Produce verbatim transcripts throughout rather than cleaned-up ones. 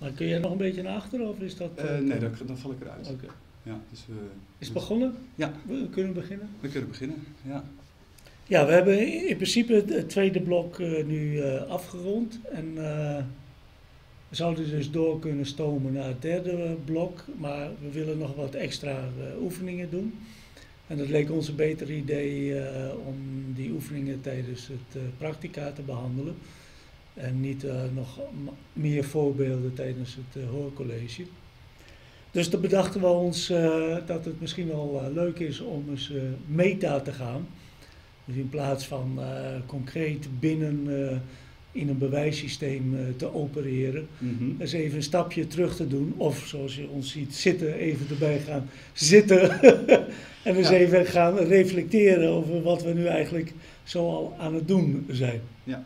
Maar kun je nog een beetje naar achteren of is dat... Uh, nee, dan, dan val ik eruit. Okay. Ja, dus we, is het begonnen? Ja. We kunnen beginnen? We kunnen beginnen, ja. Ja, we hebben in principe het tweede blok uh, nu uh, afgerond. En uh, we zouden dus door kunnen stomen naar het derde blok. Maar we willen nog wat extra uh, oefeningen doen. En dat leek ons een beter idee uh, om die oefeningen tijdens het uh, practica te behandelen. En niet uh, nog meer voorbeelden tijdens het uh, hoorcollege. Dus toen bedachten we ons uh, dat het misschien wel uh, leuk is om eens uh, meta te gaan. Dus in plaats van uh, concreet binnen uh, in een bewijssysteem uh, te opereren. Mm-hmm. Dus even een stapje terug te doen. Of zoals je ons ziet, zitten, even erbij gaan zitten. En dus ja. even gaan reflecteren over wat we nu eigenlijk zo al aan het doen zijn. Ja.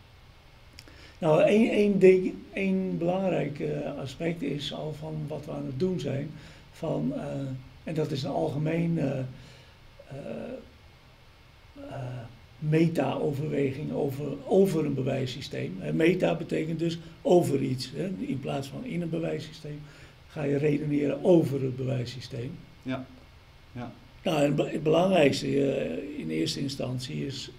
Nou, één, één, ding, één belangrijk uh, aspect is al van wat we aan het doen zijn. Van, uh, en dat is een algemeen uh, uh, uh, meta-overweging over, over een bewijssysteem. Uh, meta betekent dus over iets. Hè? In plaats van in een bewijssysteem ga je redeneren over het bewijssysteem. Ja. Ja. Nou, en het belangrijkste uh, in eerste instantie is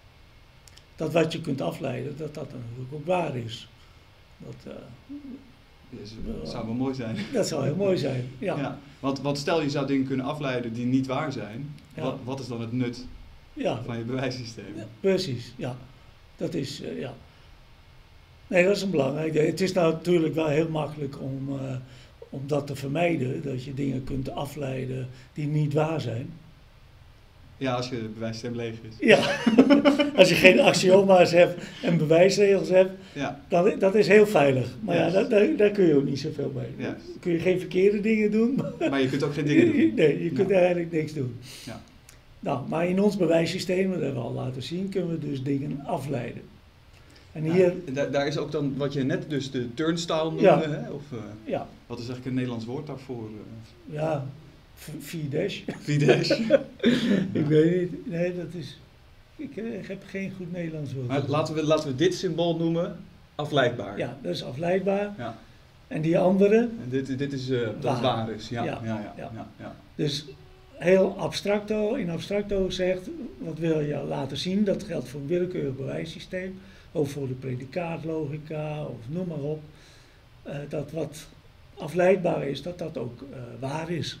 dat wat je kunt afleiden, dat dat natuurlijk ook waar is. Dat, uh, yes, dat zou wel mooi zijn. Dat zou heel mooi zijn, ja. ja. Want, want stel je zou dingen kunnen afleiden die niet waar zijn, ja. wat, wat is dan het nut ja. van je bewijssysteem? Ja, precies, ja. Dat is, uh, ja. Nee, dat is een belangrijk. Het is nou natuurlijk wel heel makkelijk om, uh, om dat te vermijden, dat je dingen kunt afleiden die niet waar zijn. Ja, als je bewijssysteem leeg is. Ja, als je geen axioma's hebt en bewijsregels hebt, ja. dan dat is heel veilig. Maar yes. ja, daar, daar kun je ook niet zoveel mee. Yes. Dan kun je geen verkeerde dingen doen. Maar, maar je kunt ook geen dingen doen. Nee, je kunt ja. eigenlijk niks doen. Ja. Nou, maar in ons bewijssysteem, dat hebben we al laten zien, kunnen we dus dingen afleiden. En ja, hier, daar, daar is ook dan wat je net dus de turnstile noemde, ja. hè? Of uh, ja. wat is eigenlijk een Nederlands woord daarvoor? Uh? Ja, Fidesz. Fidesz. Ik weet niet, nee, dat is, ik, ik heb geen goed Nederlands woord. Maar laten we, laten we dit symbool noemen afleidbaar. Ja, dat is afleidbaar. Ja. En die andere? En dit, dit is uh, dat waar. waar is, ja. Ja. Ja, ja, ja. ja, ja. Dus heel abstracto, in abstracto zegt, wat wil je laten zien, dat geldt voor een willekeurig bewijssysteem, ook voor de predicaatlogica of noem maar op, uh, dat wat afleidbaar is, dat dat ook uh, waar is.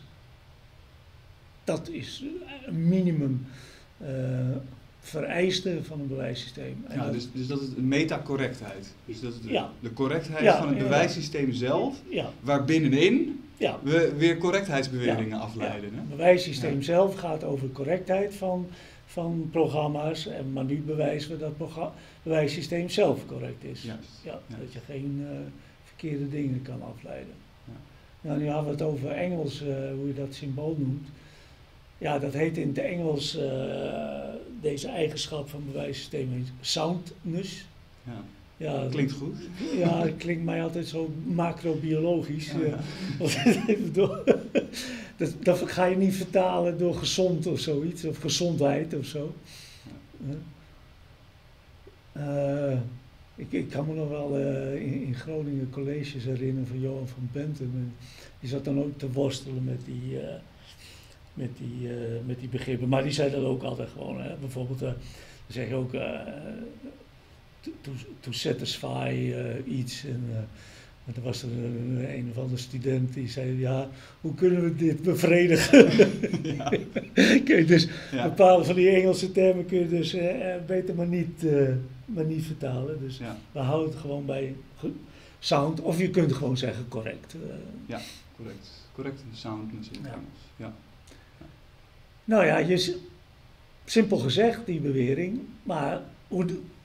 Dat is een minimum uh, vereiste van een bewijssysteem. En ja, dat, dus, dus dat is de metacorrectheid. Dus dat is de, ja. de correctheid ja, van het ja, bewijssysteem ja. zelf, ja. waar binnenin ja. we weer correctheidsbeweringen ja. afleiden. Ja. Hè? Het bewijssysteem ja. zelf gaat over correctheid van, van programma's, en, maar nu bewijzen we dat het bewijssysteem zelf correct is. Juist. Ja, ja. dat je geen uh, verkeerde dingen kan afleiden. Ja. Nou, nu hadden we het over Engels, uh, hoe je dat symbool noemt. Ja, dat heet in het Engels, uh, deze eigenschap van bewijssysteem heet soundness. Ja. Ja, klinkt goed. Ja, dat klinkt mij altijd zo macrobiologisch. Ja, ja. dat, dat ga je niet vertalen door gezond of zoiets, of gezondheid of zo. Ja. Uh, ik, ik kan me nog wel uh, in, in Groningen colleges herinneren van Johan van Bentum. En die zat dan ook te worstelen met die, uh, met die, uh, met die begrippen. Maar die zei dat ook altijd gewoon. Hè. Bijvoorbeeld, uh, dan zeg je ook... Uh, To, to satisfy uh, iets. En, uh, en er was er een, een of andere student die zei, ja, hoe kunnen we dit bevredigen? Ja. Kun je dus ja. bepaalde van die Engelse termen kun je dus uh, beter maar niet, uh, maar niet vertalen. Dus ja. we houden het gewoon bij sound, of je kunt gewoon zeggen correct. Uh, ja, correct. Correct soundness in het ja. Engels. Ja. Ja. Nou ja, je, simpel gezegd die bewering, maar hoe...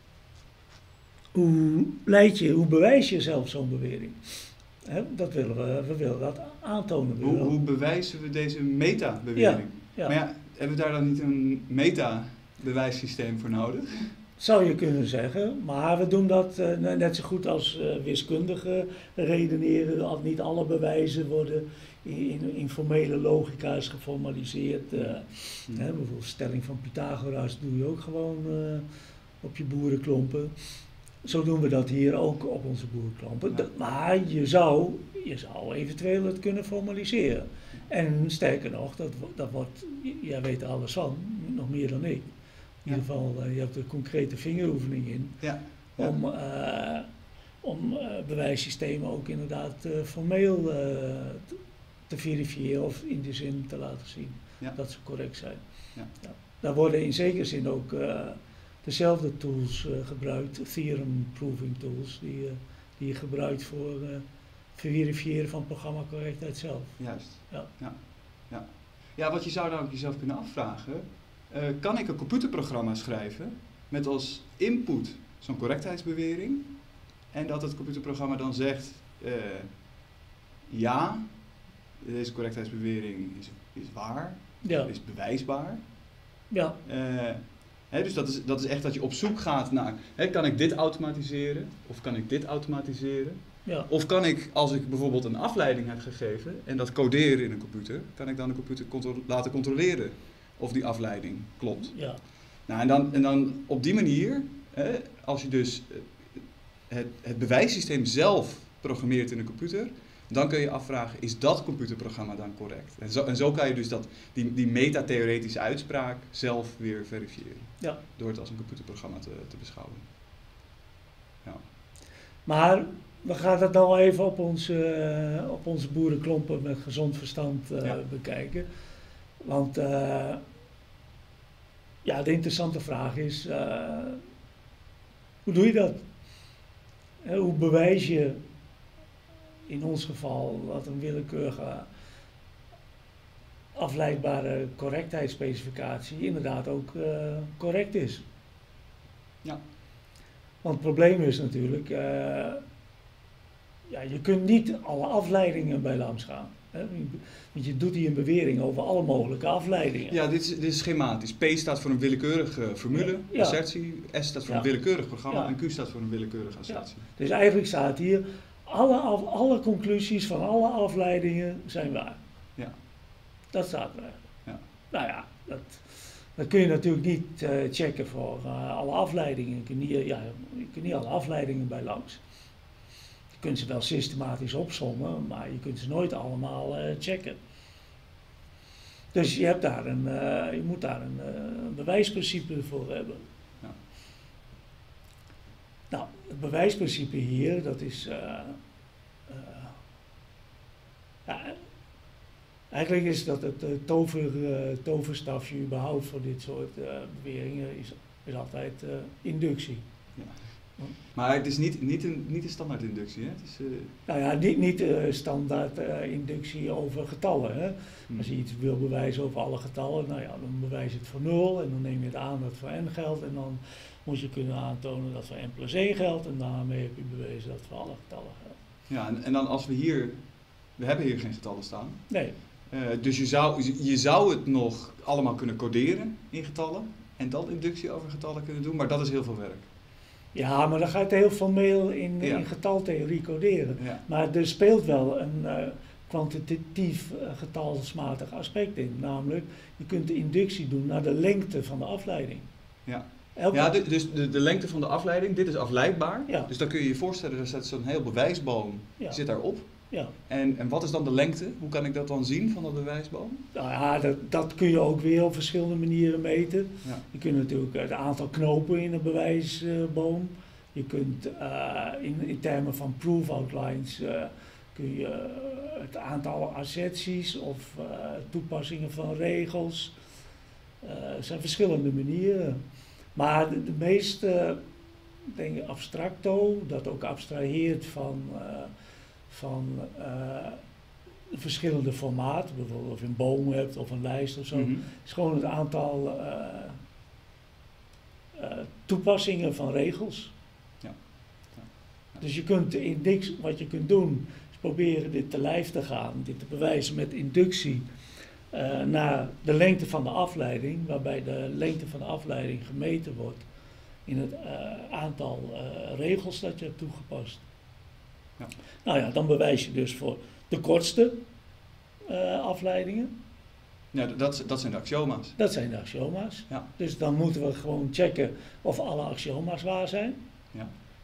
Hoe leid je, hoe bewijs je zelf zo'n bewering? He, dat willen we, we willen dat aantonen. Hoe, hoe bewijzen we deze meta-bewering? Ja, ja. Maar ja, hebben we daar dan niet een meta-bewijssysteem voor nodig? Zou je kunnen zeggen, maar we doen dat uh, net zo goed als uh, wiskundigen redeneren. Niet alle bewijzen worden in, in, in formele logica's geformaliseerd. Uh, hmm. hè, bijvoorbeeld stelling van Pythagoras doe je ook gewoon uh, op je boerenklompen. zo doen we dat hier ook op onze boerenklampen. Ja. Dat- Maar je zou, je zou eventueel het kunnen formaliseren. En sterker nog, dat, wo- dat wordt, j- jij weet er alles van, nog meer dan ik. In ieder Ja. geval, eh, je hebt er concrete vingeroefening in. Ja. Ja. Om, eh, om eh, bewijssystemen ook inderdaad eh, formeel eh, te, te verifiëren of in die zin te laten zien Ja. dat ze correct zijn. Ja. Ja. Daar worden in zekere zin ook eh, dezelfde tools eh, gebruikt, theorem proving tools, die, eh, die je gebruikt voor eh verifiëren van programmacorrectheid zelf. Juist. Ja. Ja. Ja. Ja, wat je zou dan ook jezelf kunnen afvragen, eh, kan ik een computerprogramma schrijven met als input zo'n correctheidsbewering en dat het computerprogramma dan zegt, eh, ja, deze correctheidsbewering is, is waar, Ja, is bewijsbaar. ja, Eh, hè, dus dat is, dat is echt dat je op zoek gaat naar, hè, kan ik dit automatiseren of kan ik dit automatiseren? ja, Of kan ik, als ik bijvoorbeeld een afleiding heb gegeven en dat coderen in een computer, kan ik dan de computer contro- laten controleren of die afleiding klopt. ja, Nou, en dan, en dan op die manier, hè, als je dus eh, het, het bewijssysteem zelf programmeert in een computer, dan kun je je afvragen, is dat computerprogramma dan correct? En zo, en zo kan je dus dat, die, die metatheoretische uitspraak zelf weer verifiëren, ja. door het als een computerprogramma te, te beschouwen. Ja. Maar we gaan dat nou even op onze, eh, op onze boerenklompen met gezond verstand eh, Ja. bekijken. Want eh, ja, de interessante vraag is, eh, hoe doe je dat? Eh, hoe bewijs je in ons geval dat een willekeurige afleidbare correctheidsspecificatie inderdaad ook eh, correct is? Ja. Want het probleem is natuurlijk, eh, ja, je kunt niet alle afleidingen bij langs gaan. Hè? Want je doet hier een bewering over alle mogelijke afleidingen. Ja, dit is, dit is schematisch. P staat voor een willekeurige formule, Ja. assertie. S staat voor Ja. een willekeurig programma. Ja. En Q staat voor een willekeurige assertie. Dus eigenlijk staat hier, alle, af- alle conclusies van alle afleidingen zijn waar. Ja. Dat staat er eigenlijk. Ja. Nou ja, dat, dat kun je natuurlijk niet eh, checken voor eh, alle afleidingen. Je kunt, niet, ja, je kunt niet alle afleidingen bij langs. Je kunt ze wel systematisch opsommen, maar je kunt ze nooit allemaal eh, checken. Dus je, hebt daar een, eh, je moet daar een eh, bewijsprincipe voor hebben. Ja. Nou, het bewijsprincipe hier, dat is... eh, eh, ja, eigenlijk is dat het eh, tover, eh, toverstafje überhaupt voor dit soort eh, beweringen is, is altijd eh, inductie. Maar het is niet, niet, een, niet een standaard inductie. Hè? Het is, eh, Nou ja, niet, niet eh, standaard eh, inductie over getallen. Hè? hm. Als je iets wil bewijzen over alle getallen, nou ja, dan bewijs je het voor nul en dan neem je het aan dat het voor n geldt en dan moet je kunnen aantonen dat voor n plus één geldt en daarmee heb je bewezen dat het voor alle getallen geldt. Ja, en, en dan als we hier... We hebben hier geen getallen staan. Nee, Eh, dus je zou, je zou het nog allemaal kunnen coderen in getallen. En dan inductie over getallen kunnen doen. Maar dat is heel veel werk. ja, maar dan ga je het heel formeel in, Ja. in getaltheorie coderen. Ja. Maar er speelt wel een eh, kwantitatief eh, getalsmatig aspect in. Namelijk, je kunt de inductie doen naar de lengte van de afleiding. Ja. Elke, Ja, de, dus de, de lengte van de afleiding, dit is afleidbaar. Ja. Dus dan kun je je voorstellen, er staat zo'n heel bewijsboom, ja, die zit daarop. ja. En, en wat is dan de lengte? Hoe kan ik dat dan zien van dat bewijsboom? Nou ja, dat, dat kun je ook weer op verschillende manieren meten. Ja. Je kunt natuurlijk het aantal knopen in een bewijsboom. Je kunt uh, in, in termen van proof outlines uh, kun je uh, het aantal asserties of uh, toepassingen van regels. Uh, er zijn verschillende manieren. Maar de, de meest uh, denk ik abstracto, dat ook abstraheert van, uh, van uh, verschillende formaten, bijvoorbeeld of je een boom hebt of een lijst of zo, Mm-hmm. is gewoon het aantal uh, uh, toepassingen van regels. Ja. Ja. Ja. Dus je kunt de inductie, wat je kunt doen, is proberen dit te lijf te gaan, dit te bewijzen met inductie uh, naar de lengte van de afleiding, waarbij de lengte van de afleiding gemeten wordt in het uh, aantal uh, regels dat je hebt toegepast. Ja. Nou ja, dan bewijs je dus voor de kortste uh, afleidingen. Ja, dat, dat zijn de axioma's. Dat zijn de axioma's. Ja. Dus dan moeten we gewoon checken of alle axioma's waar zijn. Ja.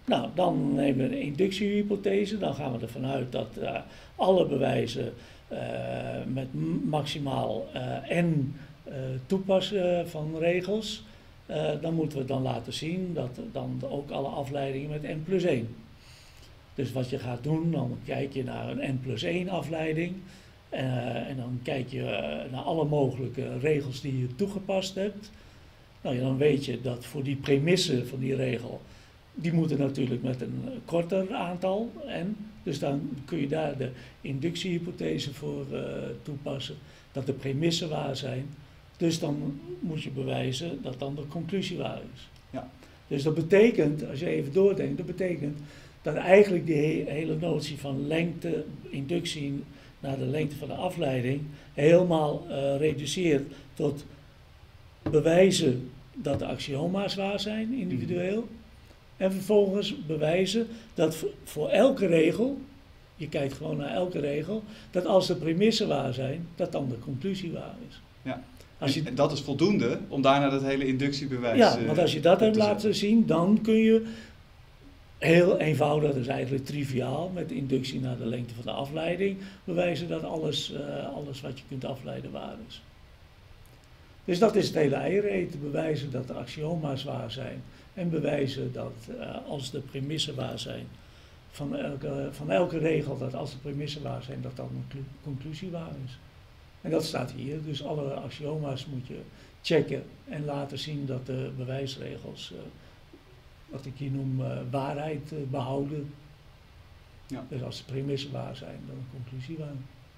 Nou, dan nemen we een inductiehypothese. Dan gaan we ervan uit dat uh, alle bewijzen uh, met maximaal uh, n uh, toepassen van regels. Uh, dan moeten we dan laten zien dat dan ook alle afleidingen met n plus één. Dus wat je gaat doen, dan kijk je naar een n plus één afleiding. Uh, en dan kijk je uh, naar alle mogelijke regels die je toegepast hebt. Nou, ja, dan weet je dat voor die premissen van die regel, die moeten natuurlijk met een korter aantal n. Dus dan kun je daar de inductiehypothese voor uh, toepassen, dat de premissen waar zijn. Dus dan moet je bewijzen dat dan de conclusie waar is. Ja. Dus dat betekent, als je even doordenkt, dat betekent dat eigenlijk die he- hele notie van lengte, inductie naar de lengte van de afleiding, helemaal uh, reduceert tot bewijzen dat de axioma's waar zijn, individueel. En vervolgens bewijzen dat voor, voor elke regel, je kijkt gewoon naar elke regel, dat als de premissen waar zijn, dat dan de conclusie waar is. Ja. Als je, en dat is voldoende om daarna dat hele inductiebewijs ja, uh, want als je dat hebt te laten zetten. zien, dan kun je heel eenvoudig, dat is eigenlijk triviaal, met inductie naar de lengte van de afleiding, bewijzen dat alles, uh, alles wat je kunt afleiden waar is. Dus dat is het hele eierreet, bewijzen dat de axioma's waar zijn en bewijzen dat uh, als de premissen waar zijn van elke, van elke regel, dat als de premissen waar zijn, dat dan een conclusie waar is. En dat staat hier, dus alle axioma's moet je checken en laten zien dat de bewijsregels, uh, wat ik hier noem, uh, waarheid uh, behouden. Ja. Dus als de premissen waar zijn, dan een conclusie waar.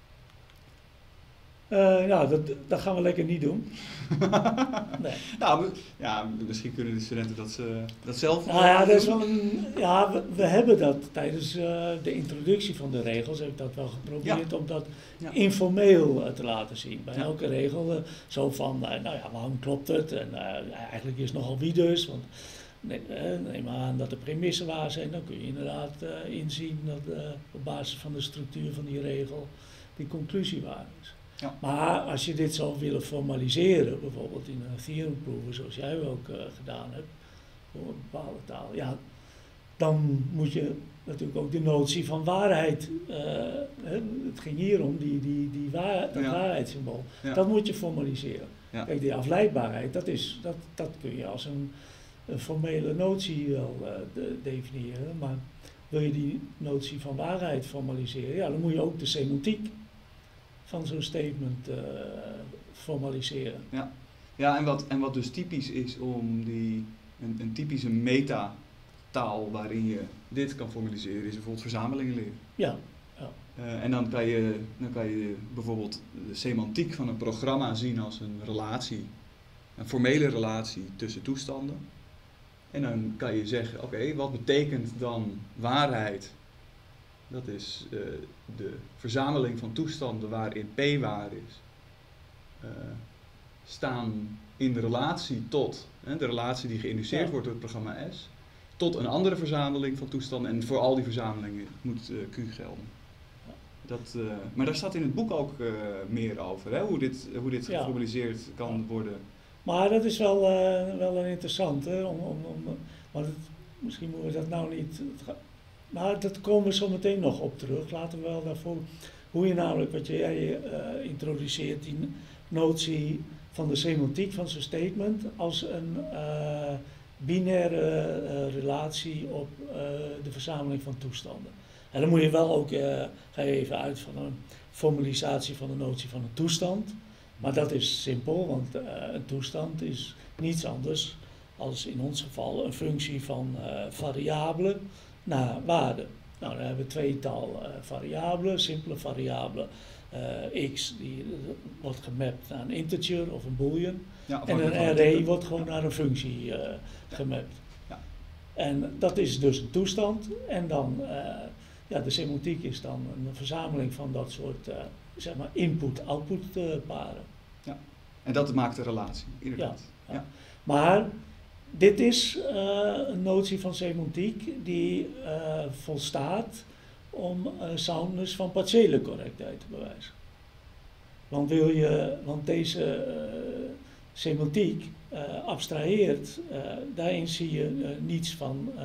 Uh, nou, dat, dat gaan we lekker niet doen. Nee. Nou, ja, misschien kunnen de studenten dat, uh, dat zelf Nou ja, dat is wel een, ja we, we hebben dat tijdens uh, de introductie van de regels, heb ik dat wel geprobeerd ja. om dat ja. informeel uh, te laten zien. Bij ja. elke regel uh, zo van, uh, nou ja, waarom klopt het? En uh, eigenlijk is het nogal wie dus, want nee, uh, neem maar aan dat de premissen waar zijn, dan kun je inderdaad uh, inzien dat uh, op basis van de structuur van die regel die conclusie waar is. Ja. Maar als je dit zou willen formaliseren, bijvoorbeeld in een theorem proeven, zoals jij ook uh, gedaan hebt, voor een bepaalde taal, ja, dan moet je natuurlijk ook de notie van waarheid, uh, hè, het ging hier om, die, die, die waar, dat ja. waarheidssymbool, ja. dat moet je formaliseren. Ja. Kijk, die afleidbaarheid, dat, is, dat, dat kun je als een, een formele notie wel uh, de, definiëren, maar wil je die notie van waarheid formaliseren, ja, dan moet je ook de semantiek van zo'n statement uh, formaliseren. Ja, ja en, wat, en wat dus typisch is om die, een, een typische metataal waarin je dit kan formaliseren, is bijvoorbeeld verzamelingenleer. Ja. ja. Uh, en dan kan, je, dan kan je bijvoorbeeld de semantiek van een programma zien als een relatie, een formele relatie tussen toestanden. En dan kan je zeggen, oké, okay, wat betekent dan waarheid? Dat is uh, de verzameling van toestanden waarin P waar is, uh, staan in de relatie tot, hè, de relatie die geïnduceerd ja. wordt door het programma S, tot een andere verzameling van toestanden en voor al die verzamelingen moet uh, Q gelden. Ja. Dat, uh, maar daar staat in het boek ook uh, meer over, hè, hoe dit, hoe dit ja. geformaliseerd kan ja. worden. Maar dat is wel, uh, wel een interessante, om, om, om, want het, misschien moeten we dat nou niet... Maar dat komen we zo meteen nog op terug. Laten we wel daarvoor, hoe je namelijk, wat jij uh, introduceert, die notie van de semantiek van zo'n statement als een uh, binaire uh, relatie op uh, de verzameling van toestanden. En dan moet je wel ook, uh, ga je even uit van een formalisatie van de notie van een toestand. Maar dat is simpel, want uh, een toestand is niets anders als in ons geval een functie van uh, variabelen naar waarde. Nou, dan hebben we tweetal uh, variabelen, simpele variabelen. Uh, x die uh, wordt gemapt naar een integer of een boolean. Ja, en een array wordt gewoon naar een functie uh, ja. gemapt. Ja. En dat is dus een toestand. En dan, uh, ja, de semantiek is dan een verzameling van dat soort, uh, zeg maar, input-output uh, paren. Ja. En dat maakt de relatie, inderdaad. Ja, ja. Ja. Maar dit is uh, een notie van semantiek die uh, volstaat om uh, soundness van partiële correctheid te bewijzen. Want, wil je, want deze uh, semantiek uh, abstraheert, uh, daarin zie je uh, niets van uh,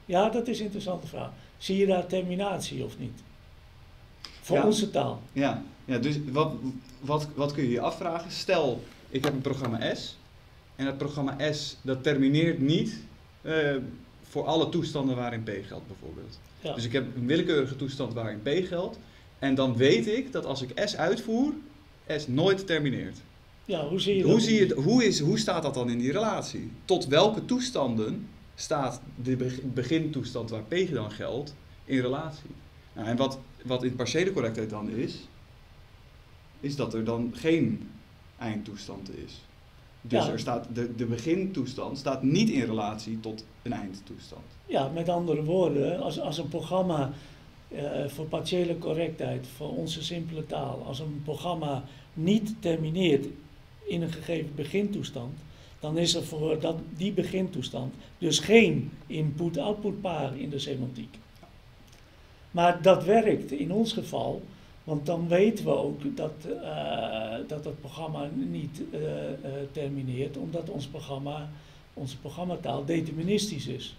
Ja, dat is een interessante vraag. Zie je daar terminatie of niet? Voor Ja. onze taal. Ja, ja dus wat, wat, wat kun je je afvragen? Stel, ik heb een programma S en dat programma S dat termineert niet uh, voor alle toestanden waarin P geldt bijvoorbeeld. Ja. Dus ik heb een willekeurige toestand waarin P geldt en dan weet ik dat als ik S uitvoer, S nooit termineert. Ja, hoe zie je hoe dat? Zie je, hoe, is, hoe staat dat dan in die relatie? Tot welke toestanden staat de begintoestand waar P dan geldt in relatie? Nou, en wat, wat in partiële correctheid dan is, is dat er dan geen eindtoestand is. Dus Ja. er staat, de, de begintoestand staat niet in relatie tot een eindtoestand. Ja, met andere woorden, als, als een programma uh, voor partiële correctheid, voor onze simpele taal, als een programma niet termineert in een gegeven begintoestand, dan is er voor dat, die begintoestand dus geen input-output paar in de semantiek. Maar dat werkt in ons geval, want dan weten we ook dat uh, dat het programma niet uh, uh, termineert, omdat ons programma, onze programmataal deterministisch is.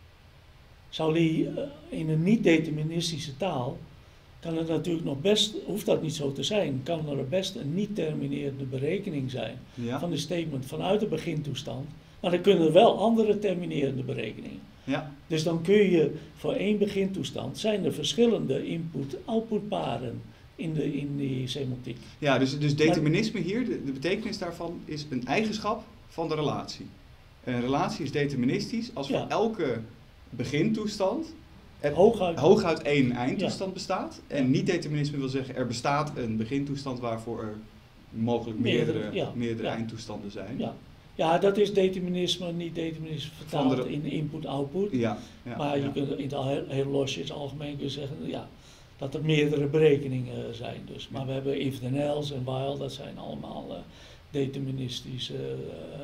Zou die uh, in een niet-deterministische taal, kan het natuurlijk nog best, hoeft dat niet zo te zijn, kan er best een niet-terminerende berekening zijn Ja. van de statement vanuit de begintoestand, maar dan kunnen er wel andere terminerende berekeningen. Ja. Dus dan kun je voor één begintoestand, zijn er verschillende input-output paren in, de, in die semantiek. Ja, dus, dus determinisme hier, de, de betekenis daarvan is een eigenschap van de relatie. Een relatie is deterministisch als voor Ja. elke begintoestand er Hooguit, hooguit één eindtoestand Ja. bestaat. En niet-determinisme wil zeggen, er bestaat een begintoestand waarvoor er mogelijk meerdere, Meerdere, ja. meerdere Ja. eindtoestanden zijn. ja. ja, dat is determinisme, niet determinisme vertaald Van de- in input-output. Ja, ja, maar je ja. kunt in het al heel, heel losjes algemeen kun je zeggen ja, dat er meerdere berekeningen zijn. Dus. Maar we hebben if then else en while, dat zijn allemaal uh, deterministische uh,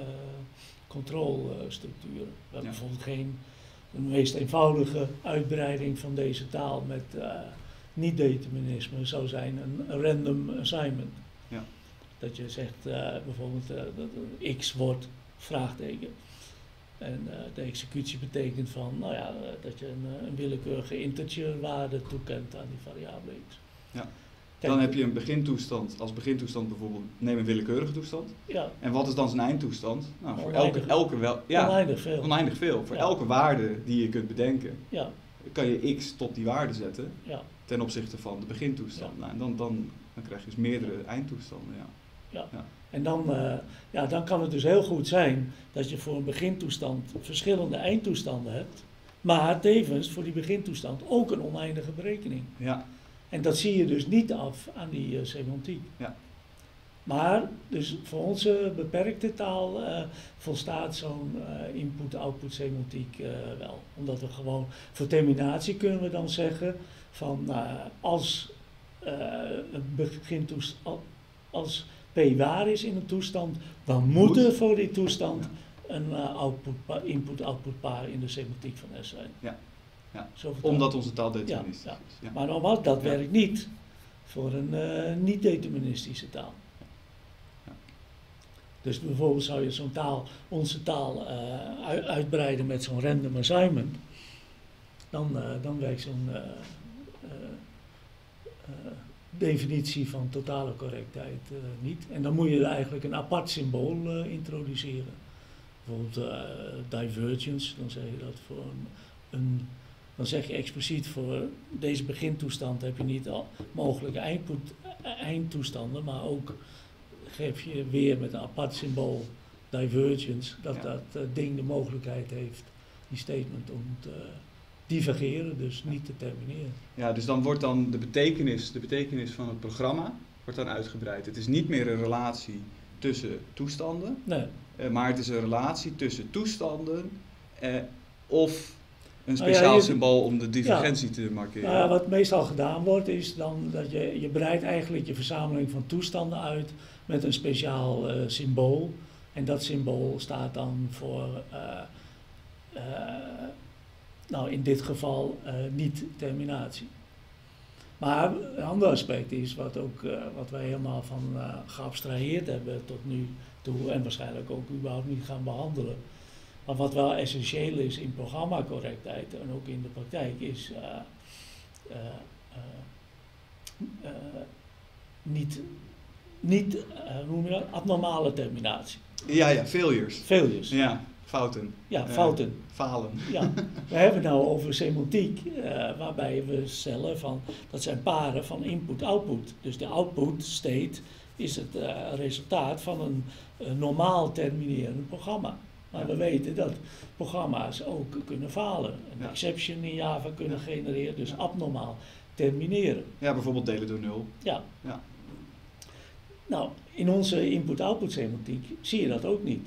controlestructuren. We hebben Ja. bijvoorbeeld geen, de meest eenvoudige uitbreiding van deze taal met uh, niet-determinisme zou zijn een random assignment. Ja. Dat je zegt uh, bijvoorbeeld uh, dat een x wordt vraagteken. En uh, de executie betekent van, nou ja, uh, dat je een, een willekeurige integerwaarde toekent aan die variabele x. Ja. Kijk, Dan heb je een begintoestand, als begintoestand bijvoorbeeld, neem een willekeurige toestand. ja, En wat is dan zijn eindtoestand? Nou, voor Oneindig. elke, elke wel, ja, oneindig veel. oneindig veel. Voor Ja. elke waarde die je kunt bedenken, Ja, kan je x tot die waarde zetten ja, ten opzichte van de begintoestand. Ja. Nou, en dan, dan, dan krijg je dus meerdere eindtoestanden. Ja. ja. Ja. En dan, uh, ja, dan kan het dus heel goed zijn dat je voor een begintoestand verschillende eindtoestanden hebt. Maar tevens voor die begintoestand ook een oneindige berekening. Ja. En dat zie je dus niet af aan die uh, semantiek. Ja. Maar dus voor onze beperkte taal uh, volstaat zo'n uh, input-output semantiek uh, wel. Omdat we gewoon, voor terminatie kunnen we dan zeggen van uh, als uh, een begintoestand, als P waar is in een toestand, dan moet er voor die toestand een uh, output, input-output paar in de semantiek van S zijn. Ja. Ja. Zo vertaald. Omdat onze taal deterministisch Ja, ja. is. Ja. Maar nogmaals, dat Ja. werkt niet voor een uh, niet-deterministische taal. Ja. Dus bijvoorbeeld zou je zo'n taal, onze taal, uh, uit, uitbreiden met zo'n random assignment, dan, uh, dan werkt zo'n uh, uh, uh, definitie van totale correctheid uh, niet. En dan moet je eigenlijk een apart symbool uh, introduceren. Bijvoorbeeld uh, divergence, dan zeg je dat voor een, een dan zeg je expliciet voor deze begintoestand heb je niet al mogelijke eindpoet, eindtoestanden, maar ook geef je weer met een apart symbool divergence, dat Ja. dat uh, ding de mogelijkheid heeft, die statement, om te uh, divergeren, dus niet te termineren. Ja, dus dan wordt dan de betekenis, de betekenis van het programma wordt dan uitgebreid. Het is niet meer een relatie tussen toestanden, Nee. uh, maar het is een relatie tussen toestanden uh, of een Nou ja, speciaal je- symbool om de divergentie te markeren. Nou ja, wat meestal gedaan wordt is dan dat je, je breidt eigenlijk je verzameling van toestanden uit met een speciaal uh, symbool. En dat symbool staat dan voor, uh, uh, nou in dit geval, uh, niet terminatie. Maar een ander aspect is wat, ook, uh, wat wij helemaal van uh, geabstraheerd hebben tot nu toe en waarschijnlijk ook überhaupt niet gaan behandelen, Maar wat wel essentieel is in programmacorrectheid en ook in de praktijk is uh, uh, uh, uh, niet, niet uh, hoe noem je dat? Abnormale terminatie. Ja, ja, failures. Failures. Ja, fouten. Ja, fouten. Uh, falen. Ja, we hebben het nou over semantiek, uh, waarbij we stellen van, dat zijn paren van input-output. Dus de output state is het uh, resultaat van een, een normaal terminerend programma. Maar ja. we weten dat programma's ook kunnen falen. Een ja. exception in Java kunnen ja. genereren, dus ja. abnormaal termineren. Ja, bijvoorbeeld delen door nul. Ja. ja. Nou, in onze input-output semantiek zie je dat ook niet.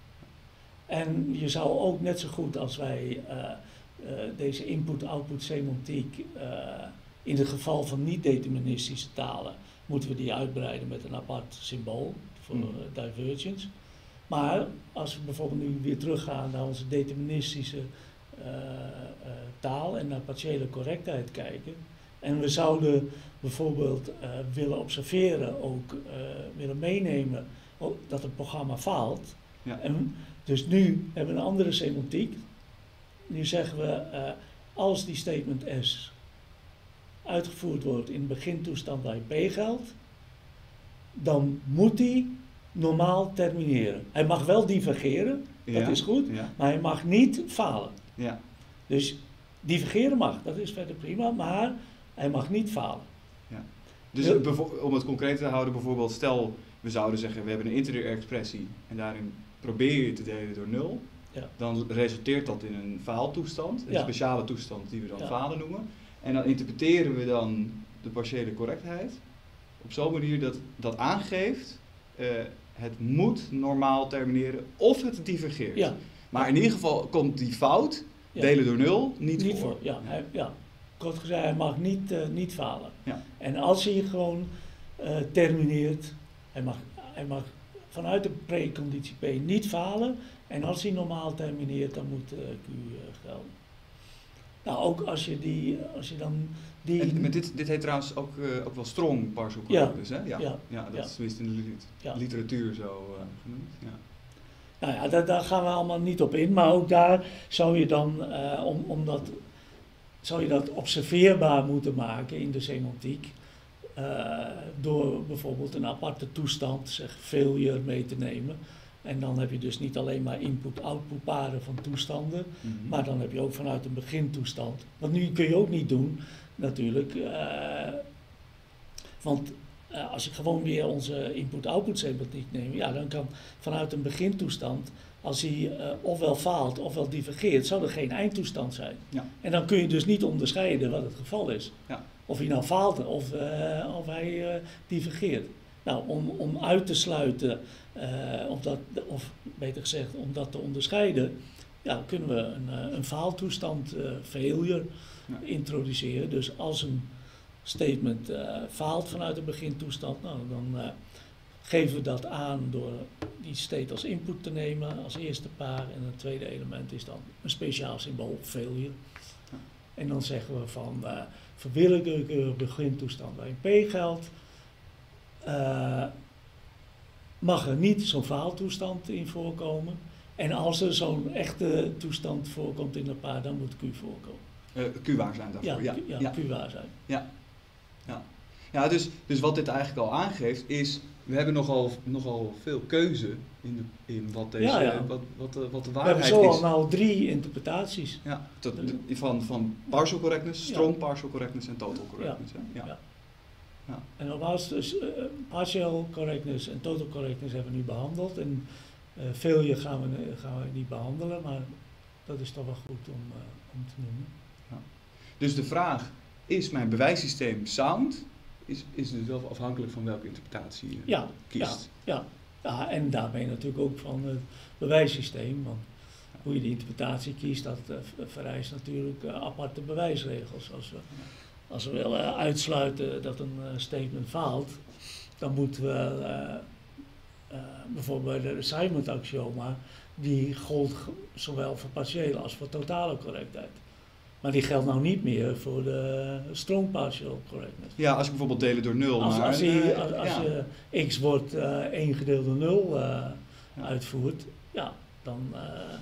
En je zou ook net zo goed als wij uh, uh, deze input-output semantiek uh, in het geval van niet-deterministische talen moeten we die uitbreiden met een apart symbool voor mm. uh, divergence. Maar als we bijvoorbeeld nu weer teruggaan naar onze deterministische uh, uh, taal en naar partiële correctheid kijken. En we zouden bijvoorbeeld uh, willen observeren, ook uh, willen meenemen oh, dat het programma faalt. Ja. En dus nu hebben we een andere semantiek. Nu zeggen we, uh, als die statement S uitgevoerd wordt in de begintoestand waar P geldt, dan moet die normaal termineren. Hij mag wel divergeren, ja, dat is goed, ja. maar hij mag niet falen. Ja. Dus divergeren mag, dat is verder prima, maar hij mag niet falen. Ja. Dus ja. om het concreet te houden, bijvoorbeeld stel we zouden zeggen we hebben een integer expressie en daarin probeer je te delen door nul, ja. dan resulteert dat in een faaltoestand, een ja. speciale toestand die we dan ja. falen noemen. En dan interpreteren we dan de partiële correctheid op zo'n manier dat dat aangeeft uh, het moet normaal termineren of het divergeert. Ja. Maar in ieder geval komt die fout, ja. delen door nul, niet, niet voor. voor. Ja, hij, ja. Kort gezegd, hij mag niet, uh, niet falen. Ja. En als hij gewoon uh, termineert, hij mag, hij mag vanuit de preconditie P niet falen. En als hij normaal termineert, dan moet uh, Q uh, gelden. Nou, ook als je die, als je dan die... En met dit, dit heet trouwens ook, uh, ook wel strong partial correctness, ja. hè? Ja, ja. ja dat ja. is tenminste in de liter- ja. literatuur zo uh, genoemd. Ja. Nou ja, daar, daar gaan we allemaal niet op in, maar ook daar zou je dan, uh, om, om dat, zou je dat observeerbaar moeten maken in de semantiek, uh, door bijvoorbeeld een aparte toestand, zeg failure, mee te nemen. En dan heb je dus niet alleen maar input-output paren van toestanden, mm-hmm. maar dan heb je ook vanuit een begintoestand. Want nu kun je ook niet doen, natuurlijk, uh, want uh, als ik gewoon weer onze input-output semantiek neem, ja, dan kan vanuit een begintoestand, als hij uh, ofwel faalt ofwel divergeert, zou er geen eindtoestand zijn. Ja. En dan kun je dus niet onderscheiden wat het geval is. Ja. Of hij nou faalt of, uh, of hij uh, divergeert. Nou, om, om uit te sluiten, uh, of, dat, of beter gezegd, om dat te onderscheiden, ja, kunnen we een, een faaltoestand, uh, failure, ja. introduceren. Dus als een statement uh, faalt vanuit de begintoestand, nou, dan uh, geven we dat aan door die state als input te nemen, als eerste paar. En het tweede element is dan een speciaal symbool, failure. Ja. En dan zeggen we van, uh, voor willekeurige begintoestand waarin P geldt, Uh, mag er niet zo'n faaltoestand in voorkomen. En als er zo'n echte toestand voorkomt in een paar, dan moet Q voorkomen. Uh, Q-waar zijn daarvoor, ja. Ja, ja, ja. Q-waar zijn. Ja, ja. ja dus, dus wat dit eigenlijk al aangeeft is, we hebben nogal, nogal veel keuze in, de, in wat, deze, ja, ja. Wat, wat, de, wat de waarheid is. We hebben zo al nou drie interpretaties. Ja, tot, van, van partial correctness, strong ja. partial correctness en total correctness. Ja. Ja. Ja. Ja. En nogmaals, dus uh, partial correctness en total correctness hebben we nu behandeld. En uh, failure gaan we, gaan we niet behandelen, maar dat is toch wel goed om, uh, om te noemen. Ja. Dus de vraag, is mijn bewijssysteem sound? Is, is dus wel afhankelijk van welke interpretatie je ja, kiest. Ja, ja. ja, en daarmee natuurlijk ook van het bewijssysteem. Want hoe je de interpretatie kiest, dat uh, vereist natuurlijk uh, aparte bewijsregels. Als we, Als we willen uitsluiten dat een uh, statement faalt, dan moeten we uh, uh, bijvoorbeeld de assignment axioma, die gold zowel voor partiële als voor totale correctheid. Maar die geldt nou niet meer voor de strong partial correctness. Ja, als je bijvoorbeeld delen door nul. Als, maar, als, die, uh, als, als ja. je x wordt uh, één gedeeld door nul uh, ja. uitvoert, ja, dan, uh,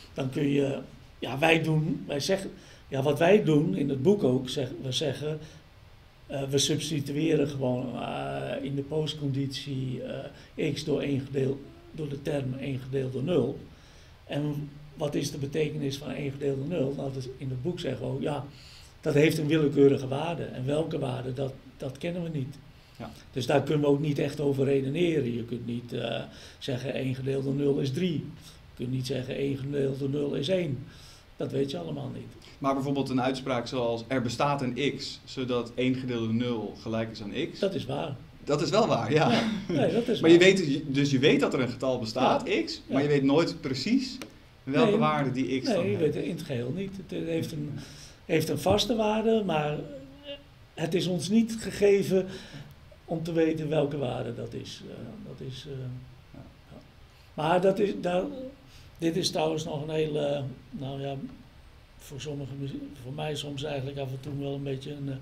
dan kun je, ja wij doen, wij zeggen, ja wat wij doen in het boek ook, zeg, we zeggen, uh, we substitueren gewoon uh, in de postconditie uh, x door, één gedeeld, door de term één gedeeld door nul. En wat is de betekenis van één gedeeld door nul? Nou, dus in het boek zeggen we ook, ja, dat heeft een willekeurige waarde. En welke waarde, dat, dat kennen we niet. Ja. Dus daar kunnen we ook niet echt over redeneren. Je kunt niet uh, zeggen één gedeeld door nul is drie. Je kunt niet zeggen één gedeeld door nul is één. Dat weet je allemaal niet. Maar bijvoorbeeld een uitspraak zoals er bestaat een x, zodat één gedeeld door nul gelijk is aan x. Dat is waar. Dat is wel waar, ja. ja nee, dat is maar waar. Je weet, dus je weet dat er een getal bestaat, ja. x, maar ja. je weet nooit precies welke nee, waarde die x nee, dan Nee, je heeft. weet het in het geheel niet. Het heeft een, heeft een vaste waarde, maar het is ons niet gegeven om te weten welke waarde dat is. Uh, dat is uh, ja. Ja. Maar dat is, daar, dit is trouwens nog een hele, nou ja, voor sommigen, voor mij soms eigenlijk af en toe wel een beetje een, uh,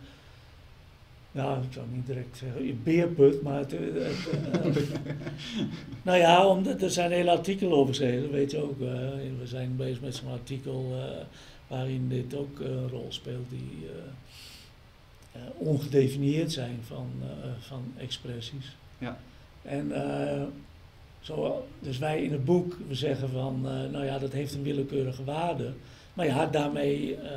nou ik zou niet direct zeggen, een beerput, maar het, het, uh, nou ja, om, er zijn hele artikelen over geschreven, dat weet je ook. Uh, we zijn bezig met zo'n artikel uh, waarin dit ook uh, een rol speelt, die uh, uh, ongedefinieerd zijn van, uh, van expressies. Ja. En uh, zo, dus wij in het boek, we zeggen van, uh, nou ja, dat heeft een willekeurige waarde. Maar ja, daarmee, uh,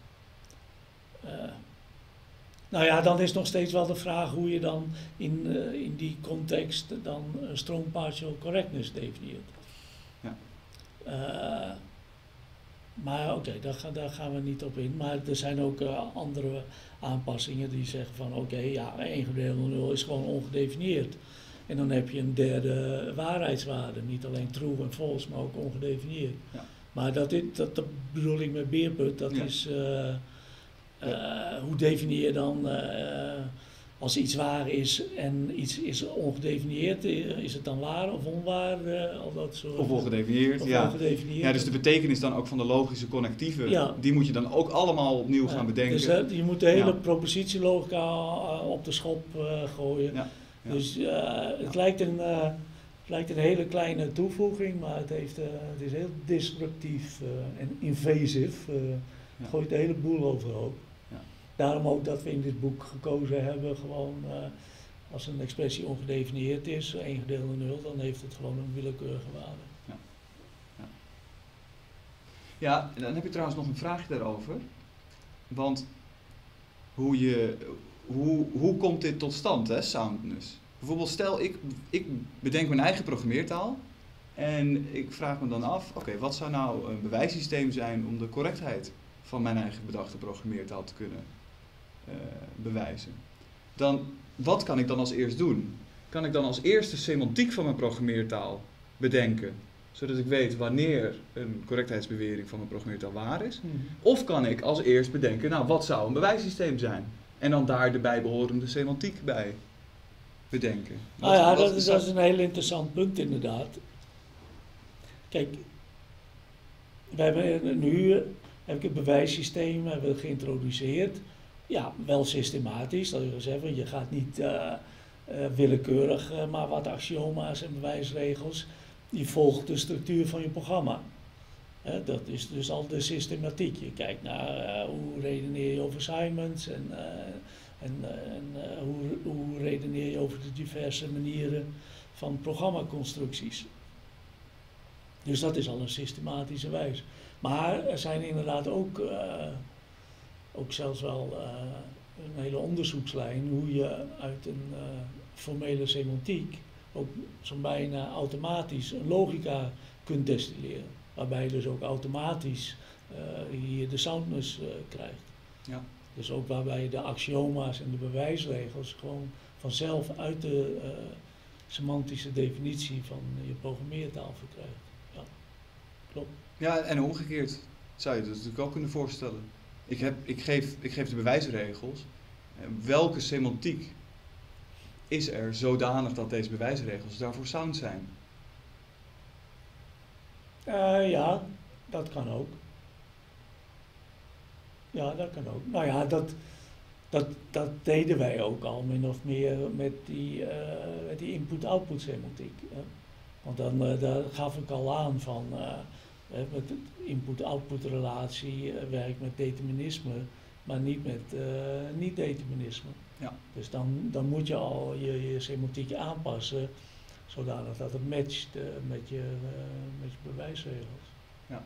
uh, nou ja, dan is nog steeds wel de vraag hoe je dan in, uh, in die context dan uh, strong partial correctness definieert. Ja. Uh, maar oké, okay, daar, daar gaan we niet op in. Maar er zijn ook uh, andere aanpassingen die zeggen van oké, okay, ja, één gedeeld door nul is gewoon ongedefinieerd. En dan heb je een derde waarheidswaarde. Niet alleen true en false, maar ook ongedefinieerd. Ja. Maar dat, is, dat, dat bedoel ik met beerput, dat ja. is, uh, uh, ja. hoe definieer je dan, uh, als iets waar is en iets is ongedefinieerd, is het dan waar of onwaar? Uh, al dat soort, of ongedefinieerd, of ja. ongedefinieerd. Ja. Dus de betekenis dan ook van de logische connectieven, ja. die moet je dan ook allemaal opnieuw ja. gaan bedenken. Dus uh, je moet de hele ja. propositielogica uh, op de schop uh, gooien. Ja. Ja. Dus uh, het ja. lijkt een... Uh, Het lijkt een hele kleine toevoeging, maar het, heeft, uh, het is heel disruptief uh, en invasief. Uh, het ja. gooit de hele boel overhoop. Ja. Daarom ook dat we in dit boek gekozen hebben, gewoon uh, als een expressie ongedefinieerd is, één gedeeld door nul, dan heeft het gewoon een willekeurige waarde. Ja. Ja. ja, en dan heb je trouwens nog een vraagje daarover. Want hoe, je, hoe, hoe komt dit tot stand, hè, soundness? Bijvoorbeeld stel ik, ik bedenk mijn eigen programmeertaal en ik vraag me dan af, oké, okay, wat zou nou een bewijssysteem zijn om de correctheid van mijn eigen bedachte programmeertaal te kunnen uh, bewijzen? Dan, wat kan ik dan als eerst doen? Kan ik dan als eerst de semantiek van mijn programmeertaal bedenken, zodat ik weet wanneer een correctheidsbewering van mijn programmeertaal waar is? Mm-hmm. Of kan ik als eerst bedenken, nou, wat zou een bewijssysteem zijn? En dan daar de bijbehorende semantiek bij bedenken. Wat, nou ja, dat is, dat is een heel interessant punt inderdaad. Kijk, we hebben nu heb ik het bewijssysteem hebben we geïntroduceerd. Ja, wel systematisch. Dat wil zeggen, je gaat niet uh, uh, willekeurig, uh, maar wat axioma's en bewijsregels. Je volgt de structuur van je programma. Uh, dat is dus al de systematiek. Je kijkt naar uh, hoe redeneer je over assignments en... Uh, En, uh, en uh, hoe, hoe redeneer je over de diverse manieren van programmaconstructies. Dus dat is al een systematische wijze. Maar er zijn inderdaad ook, uh, ook zelfs wel uh, een hele onderzoekslijn hoe je uit een uh, formele semantiek ook zo'n bijna automatisch een logica kunt destilleren. Waarbij je dus ook automatisch uh, hier de soundness uh, krijgt. Ja. Dus ook waarbij je de axioma's en de bewijsregels gewoon vanzelf uit de uh, semantische definitie van je programmeertaal verkrijgt. Ja, klopt. Ja, en omgekeerd zou je dat natuurlijk ook kunnen voorstellen. Ik, heb, ik, geef, ik geef de bewijsregels. Welke semantiek is er zodanig dat deze bewijsregels daarvoor sound zijn? Uh, ja, dat kan ook. Ja, dat kan ook. Nou ja, dat, dat, dat deden wij ook al min of meer met die, uh, met die input-output semantiek. Hè. Want dan uh, daar gaf ik al aan van, uh, Hè, met input-output relatie, uh, werkt met determinisme, maar niet met uh, niet-determinisme. Ja. Dus dan, dan moet je al je, je semantiek aanpassen, zodanig dat het matcht uh, met, je, uh, met je bewijsregels. Ja.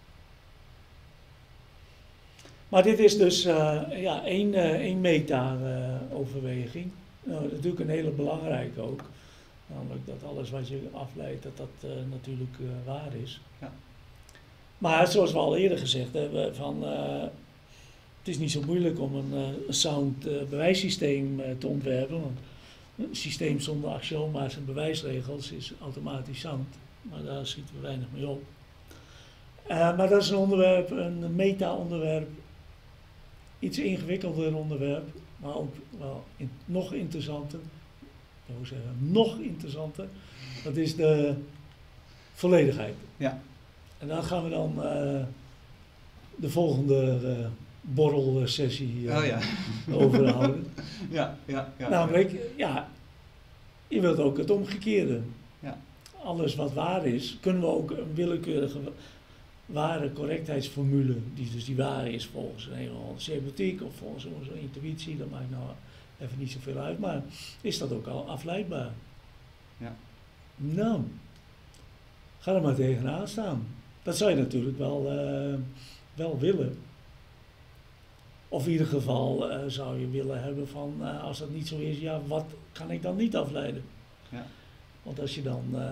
Maar dit is dus uh, ja, één, uh, één meta-overweging. Uh, nou, natuurlijk een hele belangrijke ook. Namelijk dat alles wat je afleidt, dat dat uh, natuurlijk uh, waar is. Ja. Maar zoals we al eerder gezegd hebben, van, uh, het is niet zo moeilijk om een, uh, een sound uh, bewijssysteem uh, te ontwerpen. Want een systeem zonder axioma's en bewijsregels is automatisch sound. Maar daar schieten we weinig mee op. Uh, maar dat is een onderwerp, een meta-onderwerp. Iets ingewikkelder onderwerp, maar ook wel in, nog interessanter. Ik wil zeggen, nog interessanter. Dat is de volledigheid. Ja. En daar gaan we dan uh, de volgende uh, borrelsessie uh, oh, ja. over houden. ja, ja, ja, Namelijk, ja, je wilt ook het omgekeerde. Ja. Alles wat waar is, kunnen we ook een willekeurige ware correctheidsformule, die dus die ware is volgens een hele semantiek of volgens onze intuïtie, dat maakt nou even niet zoveel uit, maar is dat ook al afleidbaar? Ja. Nou, ga er maar tegenaan staan. Dat zou je natuurlijk wel, uh, wel willen. Of in ieder geval uh, zou je willen hebben van, uh, als dat niet zo is, ja, wat kan ik dan niet afleiden? Ja. Want als je dan... Uh,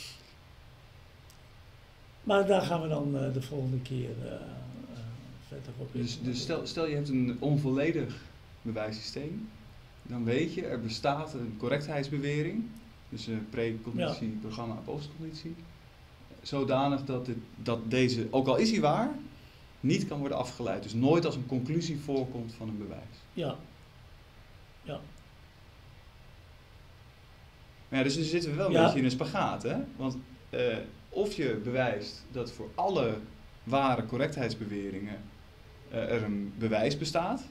maar daar gaan we dan uh, de volgende keer uh, uh, verder op in. Dus, dus stel, stel je hebt een onvolledig bewijssysteem, dan weet je, er bestaat een correctheidsbewering, dus een precognitie, ja. programma, postcognitie, zodanig dat, dit, dat deze, ook al is hij waar, niet kan worden afgeleid. Dus nooit als een conclusie voorkomt van een bewijs. Ja. Ja. Maar ja, dus dan zitten we wel een ja. beetje in een spagaat, hè? Want uh, of je bewijst dat voor alle ware correctheidsbeweringen uh, er een bewijs bestaat,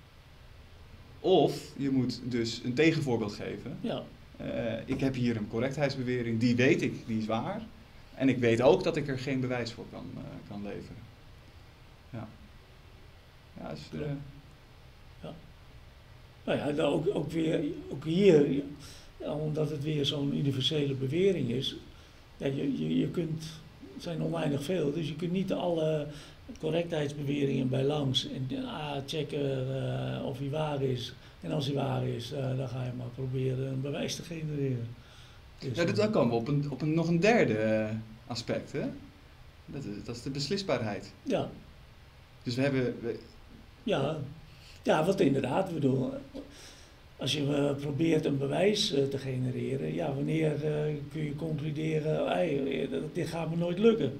of je moet dus een tegenvoorbeeld geven. Ja. Uh, ik heb hier een correctheidsbewering, die weet ik, die is waar. En ik weet ook dat ik er geen bewijs voor kan, uh, kan leveren. Ja. Ja, dus, uh, ja. Nou ja, dan ook, ook, weer, ook hier, ja, omdat het weer zo'n universele bewering is, ja, je, je, je kunt, het zijn oneindig veel, dus je kunt niet alle correctheidsbeweringen bij langs en ah, checken uh, of hij waar is. En als hij waar is, uh, dan ga je maar proberen een bewijs te genereren. Dus, ja, dan komen we op, een, op een, nog een derde uh, aspect, hè? Dat is, dat is de beslisbaarheid. Ja. Dus we hebben... We... Ja. ja, want inderdaad, ik bedoel, als je uh, probeert een bewijs uh, te genereren, ja, wanneer uh, kun je concluderen, hey, dit gaat me nooit lukken.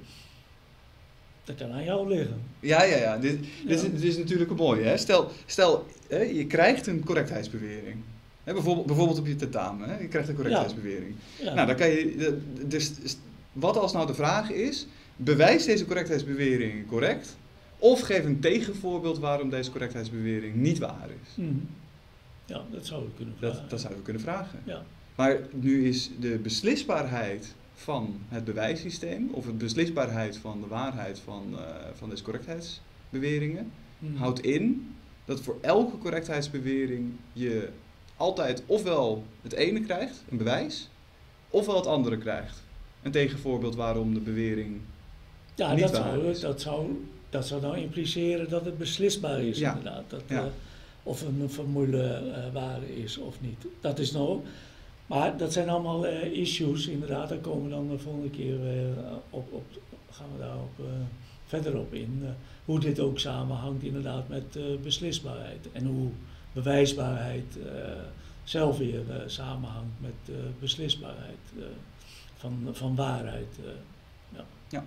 Dat kan aan jou liggen. Ja, ja, ja. Dit, ja. dit, is, dit is natuurlijk een mooie. Hè? Stel, stel hè, je krijgt een correctheidsbewering. Hè, bijvoorbeeld, bijvoorbeeld op je tentamen. Hè? Je krijgt een correctheidsbewering. Ja. Ja. Nou, dan kan je... Dus, wat als nou de vraag is, bewijs deze correctheidsbewering correct? Of geef een tegenvoorbeeld waarom deze correctheidsbewering niet waar is? Mm-hmm. Ja, dat zou we kunnen vragen. Dat, dat zouden we kunnen vragen. Ja. Maar nu is de beslisbaarheid van het bewijssysteem, of de beslisbaarheid van de waarheid van, uh, van deze correctheidsbeweringen, hmm. houdt in dat voor elke correctheidsbewering je altijd ofwel het ene krijgt, een bewijs, ofwel het andere krijgt. Een tegenvoorbeeld waarom de bewering ja, niet dat waar zou, is. Dat zou, dat zou nou impliceren dat het beslisbaar is, ja. inderdaad. Dat, ja. uh, of een formule uh, waar is of niet. Dat is nou... Maar dat zijn allemaal uh, issues, inderdaad, daar komen we dan de volgende keer uh, op, op, gaan we daar op, uh, verder op in. Uh, hoe dit ook samenhangt inderdaad met uh, beslisbaarheid. En hoe bewijsbaarheid uh, zelf weer uh, samenhangt met uh, beslisbaarheid uh, van, van waarheid. Uh, ja. ja.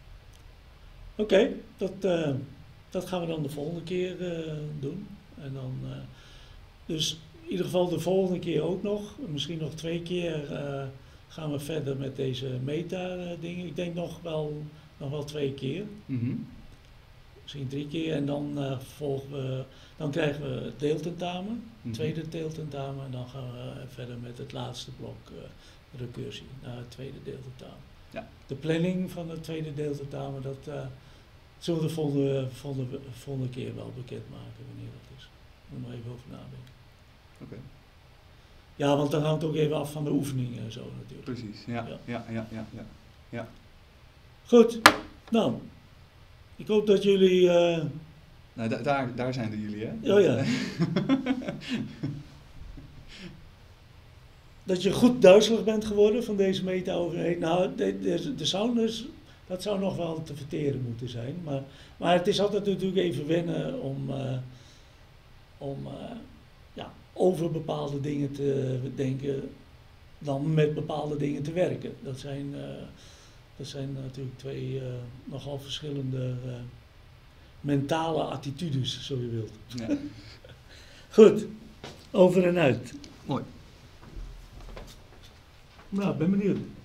Oké, okay, dat, uh, dat gaan we dan de volgende keer uh, doen. En dan, uh, dus... In ieder geval de volgende keer ook nog, misschien nog twee keer uh, gaan we verder met deze meta-dingen. Ik denk nog wel, nog wel twee keer, mm-hmm. misschien drie keer. En dan, uh, volgen we, dan krijgen we het deeltentamen, mm-hmm. tweede deeltentamen. En dan gaan we verder met het laatste blok uh, recursie, naar het tweede deeltentamen. Ja. De planning van het tweede deeltentamen, dat uh, zullen we de volgende, volgende, volgende keer wel bekendmaken wanneer dat is. Moet nog even over nadenken. Oké. Okay. Ja, want dan hangt het ook even af van de oefeningen en zo natuurlijk. Precies, ja. Ja, ja, ja, ja, ja. ja. Goed, nou, ik hoop dat jullie... Uh... Nou, da daar, daar zijn de jullie, hè? Oh ja. Dat je goed duizelig bent geworden van deze meta-overheid. Nou, de, de, de sounders, dat zou nog wel te verteren moeten zijn. Maar, maar het is altijd natuurlijk even wennen om, uh, om uh, ja, over bepaalde dingen te denken dan met bepaalde dingen te werken. Dat zijn, uh, dat zijn natuurlijk twee uh, nogal verschillende uh, mentale attitudes, zo je wilt. Ja. Goed, over en uit. Mooi. Nou, ik ben benieuwd.